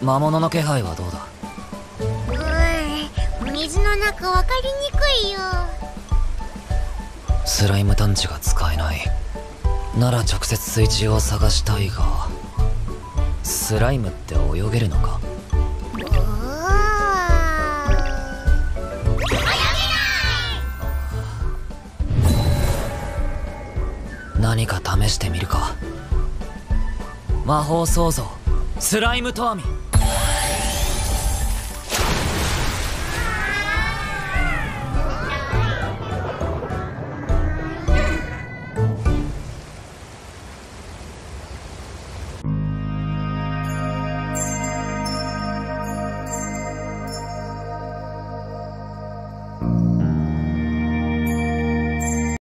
魔物の気配はどうだ？ 水の中分かりにくいよ。 スライム探知が使えない。なら直接水中を探したいが、スライムって泳げるのか？ 泳げない。 何か試してみるか。魔法創造スライムトアミ。